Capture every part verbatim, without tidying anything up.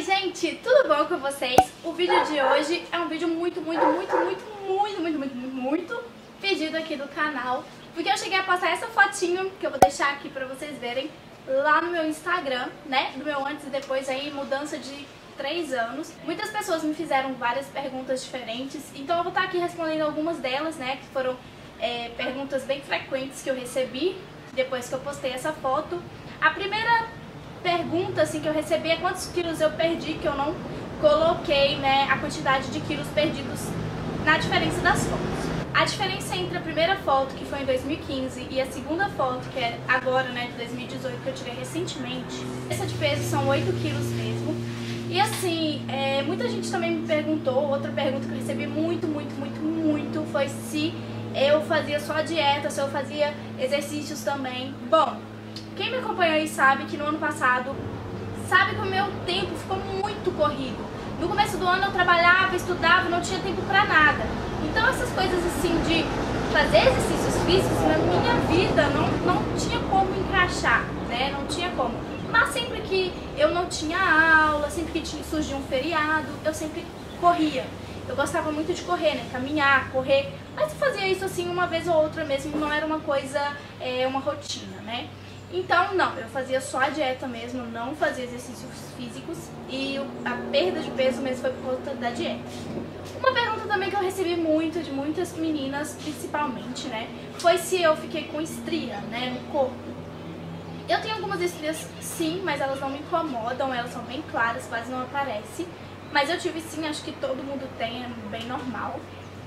gente, tudo bom com vocês? O vídeo de hoje é um vídeo muito, muito, muito, muito, muito, muito, muito, muito, muito pedido aqui do canal, porque eu cheguei a postar essa fotinho, que eu vou deixar aqui pra vocês verem, lá no meu Instagram, né, do meu antes e depois aí, mudança de três anos. Muitas pessoas me fizeram várias perguntas diferentes, então eu vou estar aqui respondendo algumas delas, né, que foram é, perguntas bem frequentes que eu recebi depois que eu postei essa foto. A primeira pergunta assim que eu recebi é quantos quilos eu perdi, que eu não coloquei, né, a quantidade de quilos perdidos na diferença das fotos. A diferença entre a primeira foto, que foi em dois mil e quinze, e a segunda foto, que é agora, né, de dois mil e dezoito, que eu tirei recentemente, essa de peso são oito quilos mesmo. E assim, é, muita gente também me perguntou, outra pergunta que eu recebi muito, muito, muito, muito, foi se eu fazia só dieta, se eu fazia exercícios também. Bom, quem me acompanha aí sabe que no ano passado, sabe que o meu tempo ficou muito corrido. No começo do ano eu trabalhava, estudava, não tinha tempo pra nada. Então essas coisas assim de fazer exercícios físicos na minha vida não, não tinha como encaixar, né? Não tinha como. Mas sempre que eu não tinha aula, sempre que surgia um feriado, eu sempre corria. Eu gostava muito de correr, né? Caminhar, correr. Mas eu fazia isso assim uma vez ou outra mesmo, não era uma coisa, é, uma rotina, né? Então, não, eu fazia só a dieta mesmo, não fazia exercícios físicos e a perda de peso mesmo foi por conta da dieta. Uma pergunta também que eu recebi muito, de muitas meninas, principalmente, né, foi se eu fiquei com estria, né, no corpo. Eu tenho algumas estrias, sim, mas elas não me incomodam, elas são bem claras, quase não aparecem. Mas eu tive sim, acho que todo mundo tem, é bem normal.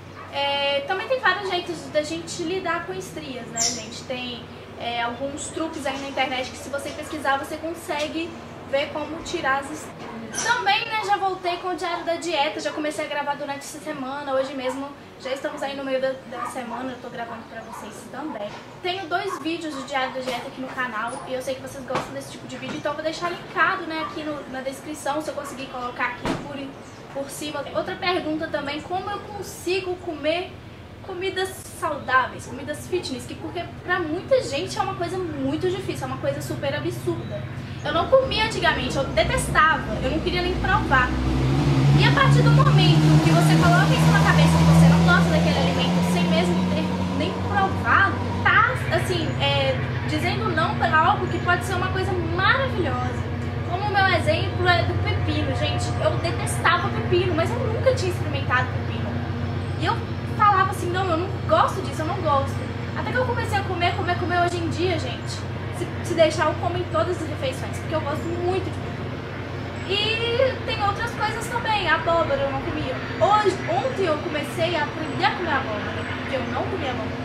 É, também tem vários jeitos da gente lidar com estrias, né, gente? Tem é, alguns truques aí na internet que se você pesquisar você consegue ver como tirar as estrias. Também, né, já voltei com o diário da dieta, já comecei a gravar durante essa semana, hoje mesmo já estamos aí no meio da, da semana, eu tô gravando pra vocês também. Tenho dois vídeos do diário da dieta aqui no canal e eu sei que vocês gostam desse tipo de vídeo, então eu vou deixar linkado, né, aqui no, na descrição, se eu conseguir colocar aqui por, por cima. Outra pergunta também, como eu consigo comer comidas saudáveis, comidas fitness, que porque pra muita gente é uma coisa muito difícil, é uma coisa super absurda. Eu não comia antigamente, eu detestava, eu não queria nem provar. E a partir do momento que você coloca isso na cabeça que você não gosta daquele alimento sem mesmo ter nem provado, tá, assim, é, dizendo não para algo que pode ser uma coisa maravilhosa. Como o meu exemplo é do pepino, gente, eu detestava pepino, mas eu nunca tinha experimentado pepino. E eu falava assim, não, eu não gosto disso, eu não gosto. Até que eu comecei a comer, comer, comer hoje em dia, gente. Se, se deixar, eu como em todas as refeições, porque eu gosto muito de pepino. E tem outras coisas também, abóbora eu não comia. Hoje, ontem eu comecei a aprender a comer abóbora, porque eu não comia abóbora.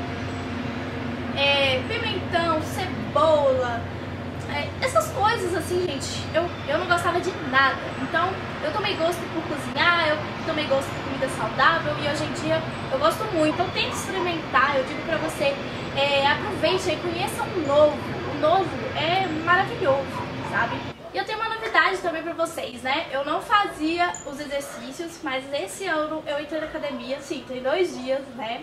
É, pimentão, cebola, é, essas coisas assim, gente, eu, eu não gostava de nada. Então, eu tomei gosto por cozinhar, eu tomei gosto por comida saudável e hoje em dia eu gosto muito. Então, tente experimentar, eu digo pra você, é, aproveite e conheça um novo. O novo é maravilhoso, sabe? E eu tenho uma novidade também pra vocês, né? Eu não fazia os exercícios, mas esse ano eu entrei na academia, sim, tem dois dias, né?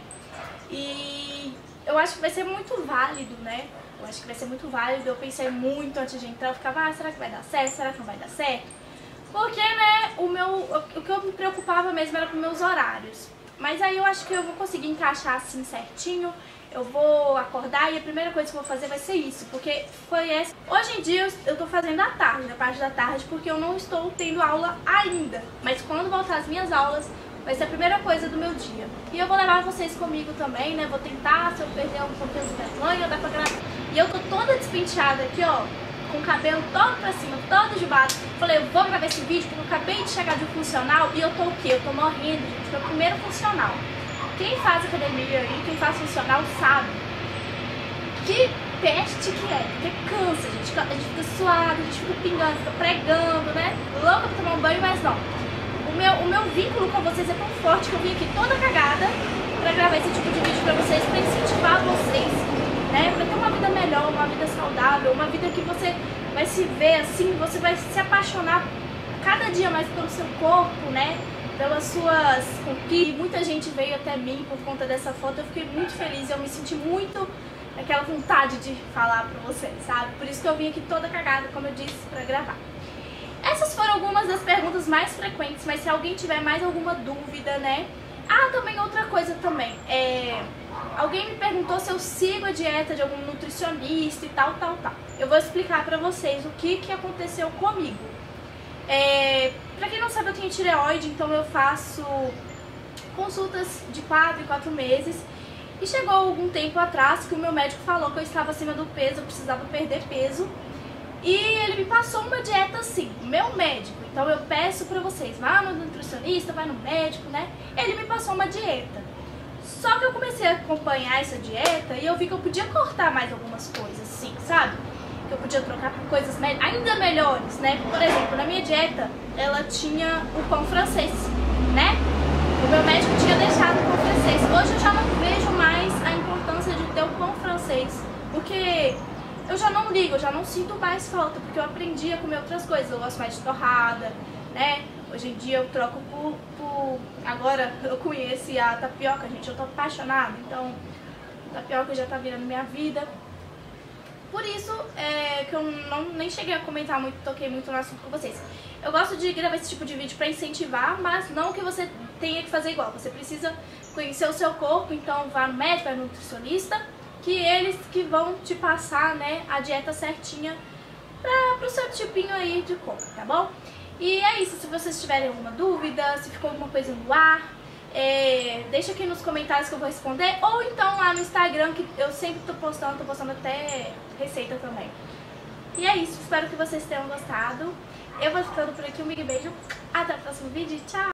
E eu acho que vai ser muito válido, né? Eu acho que vai ser muito válido. Eu pensei muito antes de entrar, eu ficava, ah, será que vai dar certo? Será que não vai dar certo? Porque, né, o, meu, o que eu me preocupava mesmo era com meus horários. Mas aí eu acho que eu vou conseguir encaixar assim certinho. Eu vou acordar e a primeira coisa que eu vou fazer vai ser isso, porque foi essa. Hoje em dia eu tô fazendo à tarde, na parte da tarde, porque eu não estou tendo aula ainda. Mas quando voltar as minhas aulas, vai ser a primeira coisa do meu dia. E eu vou levar vocês comigo também, né? Vou tentar, se eu perder um pouquinho de vergonha, dá pra gravar. E eu tô toda despenteada aqui, ó, com o cabelo todo pra cima, todo de baixo. Falei, eu vou gravar esse vídeo porque eu acabei de chegar de um funcional e eu tô o quê? Eu tô morrendo, gente. Foi o primeiro funcional. Quem faz academia aí, quem faz funcional sabe que peste que é, porque cansa, a gente, a gente fica suado, a gente fica pingando, fica pregando, né? Louca pra tomar um banho, mas não. O meu, o meu vínculo com vocês é tão forte que eu vim aqui toda cagada pra gravar esse tipo de vídeo pra vocês, pra incentivar vocês, né? Pra ter uma vida melhor, uma vida saudável, uma vida que você vai se ver assim, você vai se apaixonar cada dia mais pelo seu corpo, né? Pelas suas conquistas. Muita gente veio até mim por conta dessa foto, eu fiquei muito feliz, eu me senti muito aquela vontade de falar pra vocês, sabe? Por isso que eu vim aqui toda cagada, como eu disse, pra gravar. essas foram algumas das perguntas mais frequentes, mas se alguém tiver mais alguma dúvida, né? Ah, também outra coisa também, é... alguém me perguntou se eu sigo a dieta de algum nutricionista e tal, tal, tal. Eu vou explicar pra vocês o que, que aconteceu comigo. É... Pra quem não sabe, eu tenho tireoide, então eu faço consultas de quatro em quatro meses. E chegou algum tempo atrás que o meu médico falou que eu estava acima do peso, eu precisava perder peso. E ele me passou uma dieta assim, meu médico. Então eu peço pra vocês, vá no nutricionista, vai no médico, né? Ele me passou uma dieta. Só que eu comecei a acompanhar essa dieta e eu vi que eu podia cortar mais algumas coisas, assim, sabe? Que eu podia trocar por coisas me- ainda melhores, né? Por exemplo, na minha dieta, ela tinha o pão francês, né? O meu médico tinha deixado o pão francês. Hoje eu já não vejo mais a importância de ter o pão francês, porque eu já não ligo, eu já não sinto mais falta, porque eu aprendi a comer outras coisas. Eu gosto mais de torrada, né? Hoje em dia eu troco por, por... Agora eu conheci a tapioca, gente, eu tô apaixonada, então a tapioca já tá virando minha vida. Por isso é que eu não, nem cheguei a comentar muito, toquei muito no assunto com vocês. Eu gosto de gravar esse tipo de vídeo pra incentivar, mas não que você tenha que fazer igual. Você precisa conhecer o seu corpo, então vá no médico, vá no nutricionista, que eles que vão te passar, né, a dieta certinha pra, pro seu tipinho aí de corpo, tá bom? E é isso, se vocês tiverem alguma dúvida, se ficou alguma coisa no ar, é, deixa aqui nos comentários que eu vou responder, ou então lá no Instagram, que eu sempre tô postando, tô postando até receita também. E é isso, espero que vocês tenham gostado. Eu vou ficando por aqui, um big beijo, até o próximo vídeo, tchau!